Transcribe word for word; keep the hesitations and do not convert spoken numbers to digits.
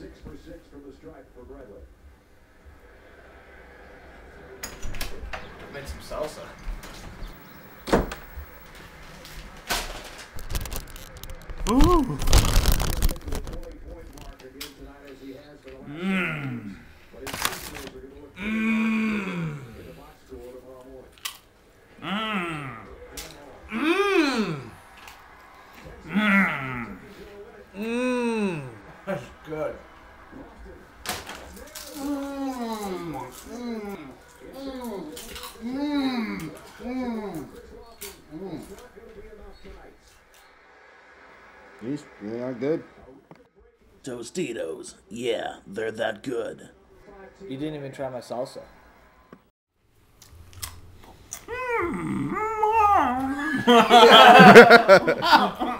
Six for six from the stripe for Bradley. Made some salsa. Ooh. Mmm. Mmm. Mmm. Mmm. Mmm. Mmm. That's good. Mmm. Mmm. Mmm. Mmm. Mmm. Mmm. These really are good. Tostitos, yeah, they're that good. You didn't even try my salsa. Mmm.